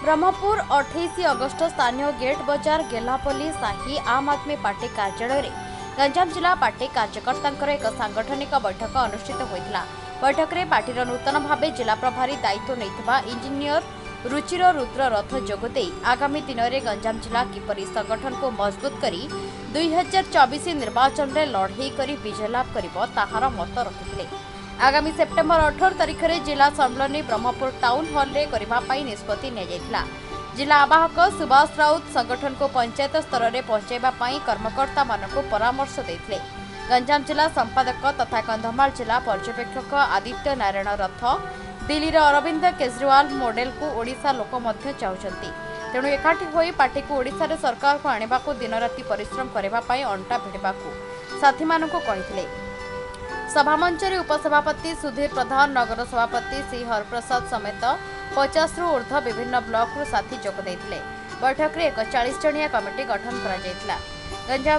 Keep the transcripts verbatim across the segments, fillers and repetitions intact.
ब्रह्मपुर अठाईस अगस्ट स्थानीय गेट बजार गेलापल्ली साही आम आदमी पार्टी कार्यालय गंजाम जिला पार्टी कार्यकर्ता एक सांगठनिक बैठक अनुष्ठित होता। बैठक में पार्टीर नूतन भाव जिला प्रभारी दायित्व नहीं इंजीनियर रुचिर रुद्र रथ जोगदे आगामी दिन में गंजाम जिला किपरि संगठन को मजबूत करी दुई हजार चौबीस निर्वाचन में लड़ई कर विजय लाभ करिबो ताहार मत रखिथिले। आगामी सेप्टेम्बर अठारह तारिख में जिला सम्मेलन ब्रह्मपुर टाउन हॉल रे करिबा पई निष्पत्ति ने जायतिला। जिला आवाहक सुभाष राउत संगठन को पंचायत स्तर में पहुंचाइबा पई कर्मकर्ता मानक परामर्श देथिले। गंजाम जिला संपादक तथा कंधमाल जिला पर्यवेक्षक आदित्य नारायण रथ दिल्ली अरविंद केजरीवाल मॉडल को ओडिशा लोक मध्य चाहते तेणु एकाठी होई पार्टी को ओडिशा रे सरकार को आनिबा को दिन राति परिश्रम करबा पई अंटा भिड़बा साथी मानक कहिथिले। सभामंच उपसभापति सुधीर प्रधान नगर सभापति श्री हरप्रसाद समेत पचास रु ऊर्ध्व विभिन्न ब्लॉक रु साथी जोग देथिले। बैठक रे एक चालीस जणिया कमिटी गठन करा जायतिला। गंजाम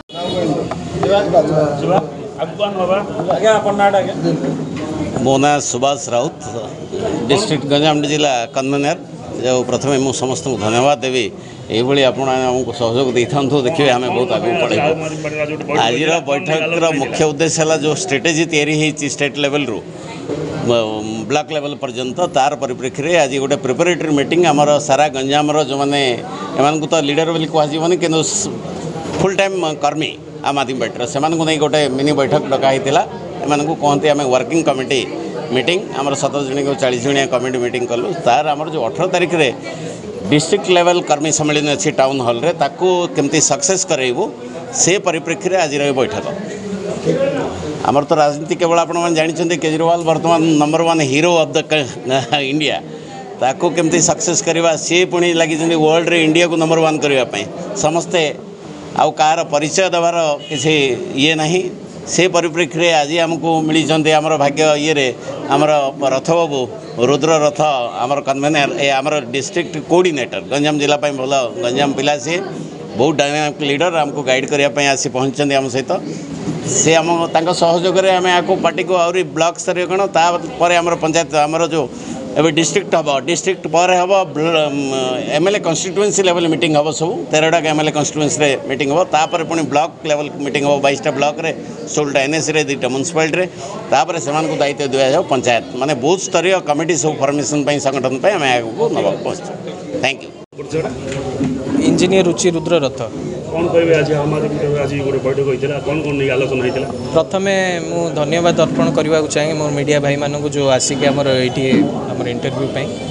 मो ना सुभाष राउत डिस्ट्रिक्ट गंजाम जिला कन्वेनर जो प्रथम मुझे समस्त धन्यवाद देवी ये आपको सहयोग दे था देखिए आम बहुत आगे पड़े। आज बैठक मुख्य उद्देश्य है जो स्ट्रेटेजी तैयारी स्टेट लेवल रू ब्लॉक लेवल पर्यंत तार परिप्रेक्षी में आज गोटे प्रिपेरेटरी मीटिंग आमर सारा गंजाम जो मैंने एम तो लीडर बोली कहनी कि फुल टाइम कर्मी आम आदमी पार्टी से नहीं गोटे मिनी बैठक डकाई एम कहते आम वर्किंग कमिटी मीटिंग आमर सतर जन को चालीस जणिया कमिटी मीटिंग कलु तार आमर जो अठारह तारिख में डिस्ट्रिक्ट लेवल कर्मी सम्मेलन अच्छी टाउन हॉल रे ताकू केमती सक्सेस करेबू से परिप्रेक्षी में आज बैठक आमर तो राजनीति केवल आपण जानते केजरीवाल वर्तमान number one hero of the India ताकू केमती सक्सेस करवा सी पुणी लगी वर्ल्ड रे इंडिया को नंबर वन करने समस्ते आउ कार परिचय देवार किसी ये नहीं से परिप्रेक्षी में आज आमको मिली आमर भाग्य ये आमर रथ बाबू रुद्र रथ आमर कन्वेनर ए आमर डिस्ट्रिक्ट कोऑर्डिनेटर गंजाम जिला भल गंजाम पिला सी बहुत डायनामिक लीडर आमको गाइड करने आसी पहुँचते आम सहित से आम सहयोग आम आपको पार्टी को आहरी ब्लॉक स्तर कौन तापर आमर पंचायत आमर जो एवं डिस्ट्रिक्ट हम डिस्ट्रिक्ट पर हम एमएलए कन्स्टिट्युएंसी लेवल मीटिंग हम सब तेरहटा एमएलए कन्स्टिट्युएंसी मीटिंग हम तापर पुणी ब्लॉक लेवल मीटिंग हम बाईसटा ब्लॉक रे सोलटा एनएस रे दुईटा म्युनिसिपालिटी तापर से दायित्व दिया पंचायत माने बूथ स्तरीय कमिटी सब फॉर्मेशन संगठन पे आम आगे नवा पहुँच। Thank you. Engineer Ruchi Rudra Rath कौन कहे आज आम आदमी आज गोटे बैठक होता कौन कौन नहीं आलोचना होता प्रथम मु धन्यवाद अर्पण करने चाहिए मोर मीडिया भाई मानक जो आसिक आमर ये आमर इंटरव्यू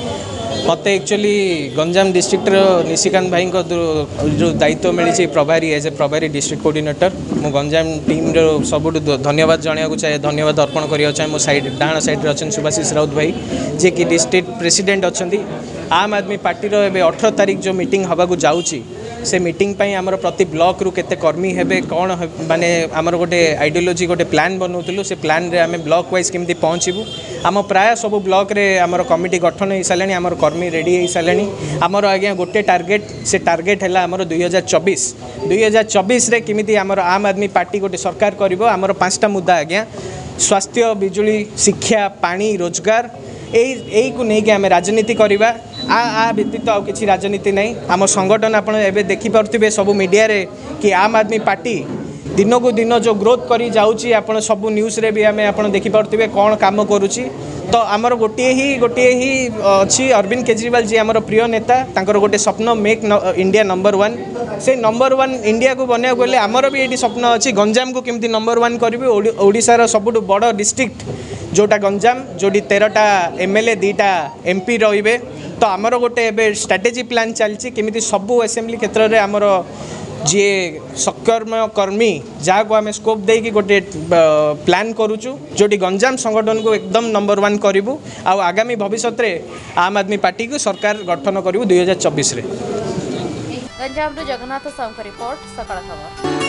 मत एक्चुअली गंजाम डिस्ट्रिक्ट निशिकांत भाई जो दायित्व मिली प्रभारी एज ए प्रभारी डिस्ट्रिक्ट कोऑर्डिनेटर मु गंजाम टीम सब धन्यवाद जनाया चाहिए धन्यवाद अर्पण करने चाहिए मो साइड डाण साइड अच्छे सुभाषिष राउत भाई जे कि डिस्ट्रिक्ट प्रेसिडेंट अच्छा आम आदमी पार्टी अठारह तारीख जो मीटिंग हवाक जाऊँगी से मीटिंग पाई आमर प्रति ब्लॉक रु केते कर्मी हेबे कौन माने आमर गोटे आइडियोलॉजी गोटे प्लान बनौलु से प्लान रे आमे ब्लॉक वाइज केमती पहुँचबू आम प्राय सब ब्लॉक रे आमर कमिटी गठन हो सारे आमर कर्मी रेडी हो सारे आमर आज्ञा गोटे टार्गेट से टार्गेट है आमर दुई हजार चौबीस दुई हजार चौबीस केमिति आमर आम आदमी पार्टी गोटे सरकार करिबो आमर पांचटा मुद्दा आज्ञा स्वास्थ्य बिजुली शिक्षा पानी रोजगार यही को लेकिन आम राजनीति करवा आ आ व्यतीत आउ किसी राजनीति नहीं आम संगठन आप देखिपे सब मीडिया रे कि आम आदमी पार्टी दिन को दिन जो ग्रोथ करी जाउची आपण सब न्यूज रे भी आम आप देखिपे कौन काम करुची तो आमर गोटे ही गोटे ही अच्छी अरविंद केजरीवाल जी आमर प्रिय नेता तांकर गोटे स्वप्न मेक इंडिया नंबर वन से नंबर वन इंडिया को बनया गले आमर भी ये स्वप्न अच्छी गंजाम को केमती नंबर वन करी ओडिशार सबुठ बड़ डिस्ट्रिक्ट जोटा गंजाम जोटी तेरहटा एमएलए दीटा एमपी रे तो आमर गोटे एबे स्ट्रेटेजी प्लान चलती केमिति सबू असेंबली क्षेत्र में आमर जी सकर्मय कर्मी जहाँ को आम स्कोप देकी गोटे प्लान करुचु जोटी गंजाम संगठन को एकदम नंबर वन करूँ आ आगामी भविष्य में आम आदमी पार्टी को सरकार गठन करूँ दुई हजार चौबीस। गंजाम जगन्नाथ साहू रिपोर्ट सकाळ खबर।